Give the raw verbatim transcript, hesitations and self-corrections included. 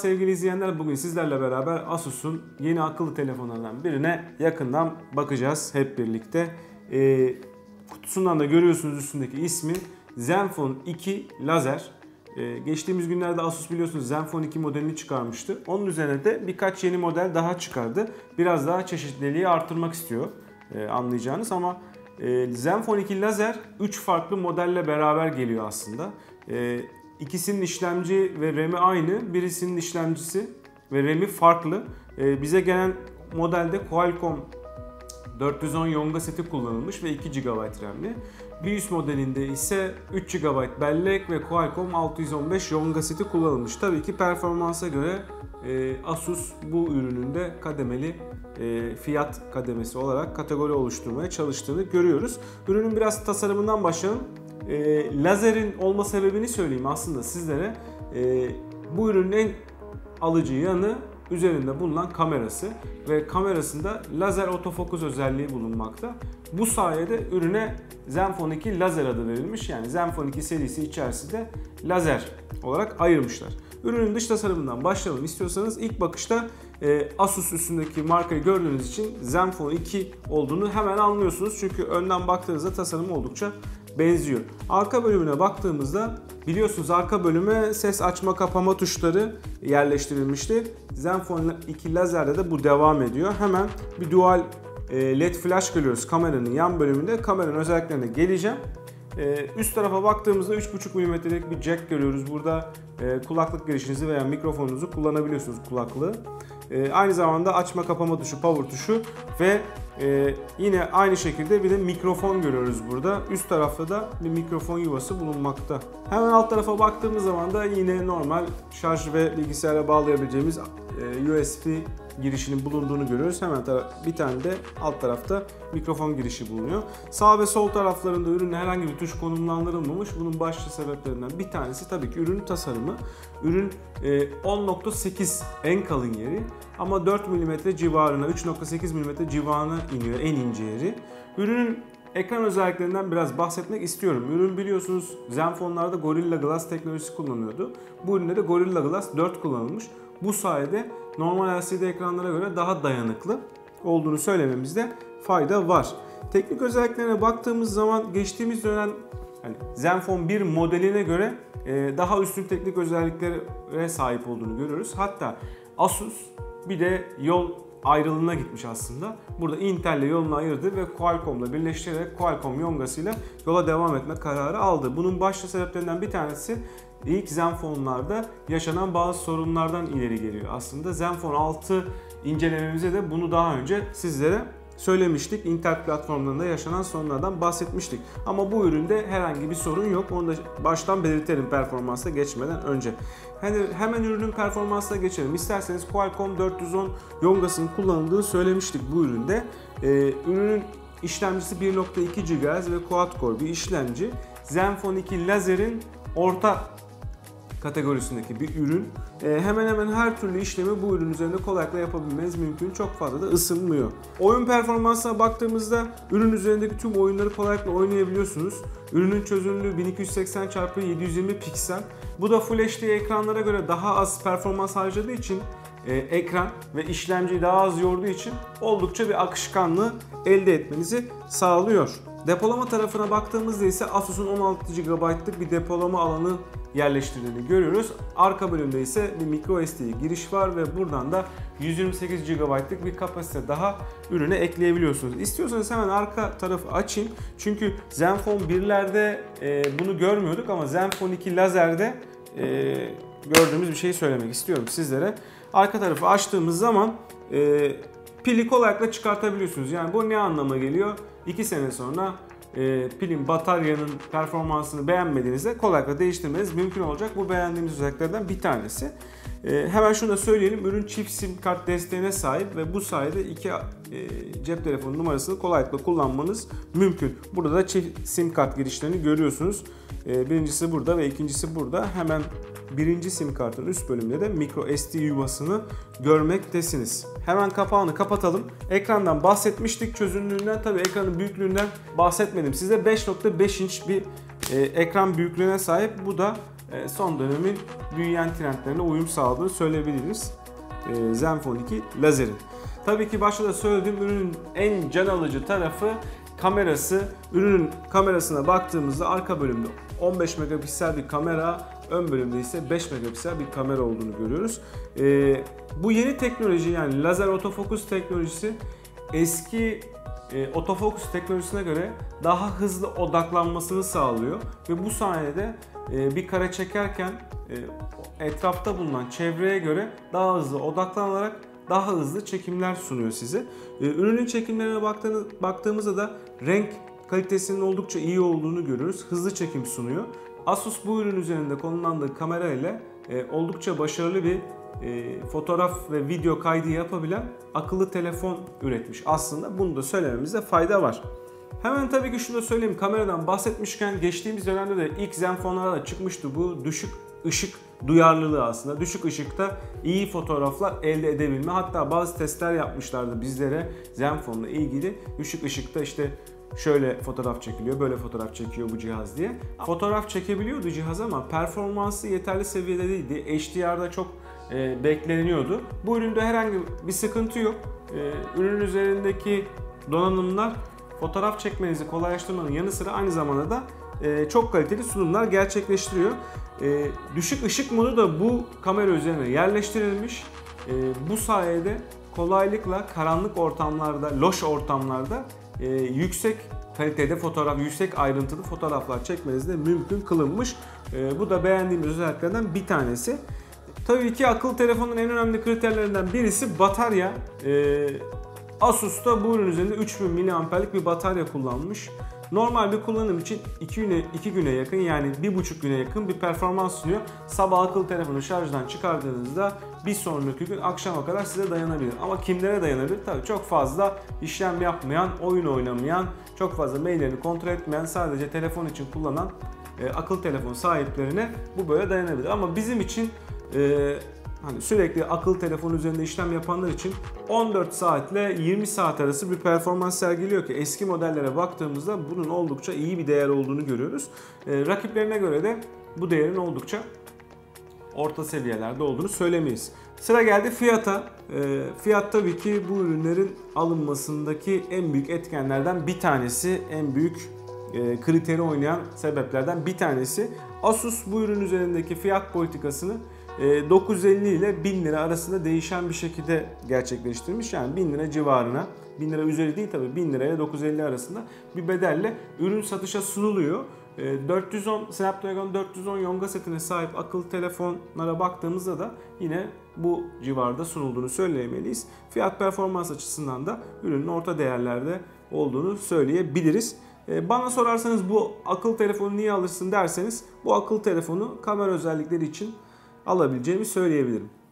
sevgili izleyenler, bugün sizlerle beraber Asus'un yeni akıllı telefonlarından birine yakından bakacağız hep birlikte. Ee, kutusundan da görüyorsunuz üstündeki ismi Zenfone iki Lazer. Ee, geçtiğimiz günlerde Asus biliyorsunuz Zenfone iki modelini çıkarmıştı. Onun üzerine de birkaç yeni model daha çıkardı. Biraz daha çeşitliliği artırmak istiyor ee, anlayacağınız ama e, Zenfone iki Lazer üç farklı modelle beraber geliyor aslında. Ee, İkisinin işlemci ve RAM'i aynı, birisinin işlemcisi ve RAM'i farklı. Ee, bize gelen modelde Qualcomm dört yüz on Yonga seti kullanılmış ve iki gigabayt RAM'li. Bir üst modelinde ise üç gigabayt bellek ve Qualcomm altı yüz on beş Yonga seti kullanılmış. Tabii ki performansa göre e, Asus bu ürününde kademeli e, fiyat kademesi olarak kategori oluşturmaya çalıştığını görüyoruz. Ürünün biraz tasarımından başlayalım. E, lazerin olma sebebini söyleyeyim aslında sizlere. E, bu ürünün en alıcı yanı üzerinde bulunan kamerası ve kamerasında lazer otofokus özelliği bulunmakta. Bu sayede ürüne Zenfone iki Lazer adı verilmiş. Yani Zenfone iki serisi içerisinde lazer olarak ayırmışlar. Ürünün dış tasarımından başlayalım istiyorsanız. İlk bakışta e, Asus üstündeki markayı gördüğünüz için Zenfone iki olduğunu hemen anlıyorsunuz. Çünkü önden baktığınızda tasarım oldukça benziyor. Arka bölümüne baktığımızda biliyorsunuz arka bölüme ses açma kapama tuşları yerleştirilmişti. Zenfone iki Lazer'de de bu devam ediyor. Hemen bir dual led flash görüyoruz kameranın yan bölümünde. Kameranın özelliklerine geleceğim. Üst tarafa baktığımızda üç buçuk milimetrelik bir jack görüyoruz. Burada kulaklık girişinizi veya mikrofonunuzu kullanabiliyorsunuz, kulaklığı. Aynı zamanda açma kapama tuşu, power tuşu ve Ee, yine aynı şekilde bir de mikrofon görüyoruz burada. Üst tarafta da bir mikrofon yuvası bulunmakta. Hemen alt tarafa baktığımız zaman da yine normal şarj ve bilgisayara bağlayabileceğimiz e, U S B girişinin bulunduğunu görüyoruz. Hemen bir tane de alt tarafta mikrofon girişi bulunuyor. Sağ ve sol taraflarında ürünün herhangi bir tuş konumlandırılmamış. Bunun başlıca sebeplerinden bir tanesi tabii ki ürün tasarımı. Ürün on nokta sekiz en kalın yeri ama dört milimetre civarına, üç nokta sekiz milimetre civarına iniyor en ince yeri. Ürünün ekran özelliklerinden biraz bahsetmek istiyorum. Ürün biliyorsunuz Zenfone'larda Gorilla Glass teknolojisi kullanıyordu. Bu üründe de Gorilla Glass dört kullanılmış. Bu sayede normal L C D ekranlara göre daha dayanıklı olduğunu söylememizde fayda var. Teknik özelliklerine baktığımız zaman geçtiğimiz dönem yani Zenfone bir modeline göre daha üstün teknik özelliklere sahip olduğunu görüyoruz. Hatta Asus bir de yol ayrılığına gitmiş aslında. Burada Intel'le yolunu ayırdı ve Qualcomm'la birleştirerek Qualcomm yongasıyla yola devam etme kararı aldı. Bunun başlı sebeplerinden bir tanesi ilk Zenfone'larda yaşanan bazı sorunlardan ileri geliyor. Aslında Zenfone altı incelememizde de bunu daha önce sizlere söylemiştik. Intel platformlarında yaşanan sorunlardan bahsetmiştik. Ama bu üründe herhangi bir sorun yok. Onu da baştan belirtelim performansa geçmeden önce. Hani hemen ürünün performansına geçelim. İsterseniz Qualcomm dört yüz on Yongas'ın kullanıldığını söylemiştik bu üründe. Ee, ürünün işlemcisi bir nokta iki gigahertz ve quad core bir işlemci. Zenfone iki Lazer'in orta kategorisindeki bir ürün. Ee, hemen hemen her türlü işlemi bu ürün üzerinde kolaylıkla yapabilmeniz mümkün. Çok fazla da ısınmıyor. Oyun performansına baktığımızda ürün üzerindeki tüm oyunları kolaylıkla oynayabiliyorsunuz. Ürünün çözünürlüğü bin iki yüz seksen çarpı yedi yüz yirmi piksel. Bu da Full H D ekranlara göre daha az performans harcadığı için e, ekran ve işlemciyi daha az yorduğu için oldukça bir akışkanlığı elde etmenizi sağlıyor. Depolama tarafına baktığımızda ise Asus'un on altı gigabaytlık bir depolama alanı yerleştirdiğini görüyoruz. Arka bölümde ise bir micro S D giriş var ve buradan da yüz yirmi sekiz gigabaytlık bir kapasite daha ürüne ekleyebiliyorsunuz. İstiyorsanız hemen arka tarafı açayım. Çünkü Zenfone birlerde e, bunu görmüyorduk ama Zenfone iki Lazer'de e, gördüğümüz bir şey söylemek istiyorum sizlere. Arka tarafı açtığımız zaman e, pili kolaylıkla çıkartabiliyorsunuz. Yani bu ne anlama geliyor? iki sene sonra e, pilin, bataryanın performansını beğenmediğinizde kolaylıkla değiştirmeniz mümkün olacak. Bu beğendiğimiz özelliklerden bir tanesi. E, hemen şunu da söyleyelim. Ürün çift sim kart desteğine sahip ve bu sayede iki e, cep telefonu numarasını kolaylıkla kullanmanız mümkün. Burada da çift sim kart girişlerini görüyorsunuz. E, birincisi burada ve ikincisi burada. Hemen birinci sim kartın üst bölümünde de micro S D yuvasını görmektesiniz. Hemen kapağını kapatalım. Ekrandan bahsetmiştik, çözünürlüğünden. Tabii ekranın büyüklüğünden bahsetmedim size. beş nokta beş inç bir e, ekran büyüklüğüne sahip. Bu da son dönemin büyüyen trendlerine uyum sağladığını söyleyebiliriz Zenfone iki lazerin. Tabii ki başta da söylediğim ürünün en can alıcı tarafı kamerası. Ürünün kamerasına baktığımızda arka bölümde on beş megapiksel bir kamera, ön bölümde ise beş megapiksel bir kamera olduğunu görüyoruz. Ee, bu yeni teknoloji, yani lazer otofokus teknolojisi eski e, otofokus teknolojisine göre daha hızlı odaklanmasını sağlıyor ve bu sayede e, bir kare çekerken e, etrafta bulunan çevreye göre daha hızlı odaklanarak daha hızlı çekimler sunuyor size. E, ürünün çekimlerine baktığımızda da renk kalitesinin oldukça iyi olduğunu görüyoruz. Hızlı çekim sunuyor. Asus bu ürün üzerinde konumlandığı kamera ile e, oldukça başarılı bir e, fotoğraf ve video kaydı yapabilen akıllı telefon üretmiş. Aslında bunu da söylememizde fayda var. Hemen tabii ki şunu da söyleyeyim, kameradan bahsetmişken geçtiğimiz dönemde de ilk Zenfone'lara da çıkmıştı bu düşük ışık duyarlılığı aslında. Düşük ışıkta iyi fotoğraflar elde edebilme. Hatta bazı testler yapmışlardı bizlere Zenfone'la ilgili. Düşük ışıkta işte şöyle fotoğraf çekiliyor, böyle fotoğraf çekiyor bu cihaz diye. Fotoğraf çekebiliyordu cihaz ama performansı yeterli seviyede değildi. H D R'da çok e, bekleniyordu. Bu üründe herhangi bir sıkıntı yok. E, ürünün üzerindeki donanımlar fotoğraf çekmenizi kolaylaştırmanın yanı sıra aynı zamanda da e, çok kaliteli sunumlar gerçekleştiriyor. E, düşük ışık modu da bu kamera üzerine yerleştirilmiş. E, bu sayede kolaylıkla karanlık ortamlarda, loş ortamlarda e, yüksek kalitede fotoğraf, yüksek ayrıntılı fotoğraflar çekmeniz de mümkün kılınmış. E, bu da beğendiğimiz özelliklerden bir tanesi. Tabii ki akıllı telefonun en önemli kriterlerinden birisi batarya. E, Asus da bu ürün üzerinde üç bin miliamperlik bir batarya kullanmış. Normal bir kullanım için iki güne, iki güne yakın, yani bir buçuk güne yakın bir performans sunuyor. Sabah akıllı telefonu şarjdan çıkardığınızda bir sonraki gün akşama kadar size dayanabilir. Ama kimlere dayanabilir? Tabii çok fazla işlem yapmayan, oyun oynamayan, çok fazla maillerini kontrol etmeyen, sadece telefon için kullanan e, akıllı telefon sahiplerine bu böyle dayanabilir. Ama bizim için e, hani sürekli akıllı telefon üzerinde işlem yapanlar için on dört saatle yirmi saat arası bir performans sergiliyor ki eski modellere baktığımızda bunun oldukça iyi bir değer olduğunu görüyoruz. E, rakiplerine göre de bu değerin oldukça orta seviyelerde olduğunu söylemeyiz. Sıra geldi fiyata. E, fiyat tabii ki bu ürünlerin alınmasındaki en büyük etkenlerden bir tanesi, en büyük e, kriteri oynayan sebeplerden bir tanesi. Asus bu ürün üzerindeki fiyat politikasını dokuz yüz elli ile bin lira arasında değişen bir şekilde gerçekleştirmiş. Yani bin lira civarına, bin lira üzeri değil tabii, bin lira ile dokuz yüz elli arasında bir bedelle ürün satışa sunuluyor. dört yüz on Snapdragon dört yüz on Yonga setine sahip akıllı telefonlara baktığımızda da yine bu civarda sunulduğunu söylemeliyiz. Fiyat performans açısından da ürünün orta değerlerde olduğunu söyleyebiliriz. Bana sorarsanız bu akıllı telefonu niye alırsın derseniz, bu akıllı telefonu kamera özellikleri için alabileceğimi söyleyebilirim.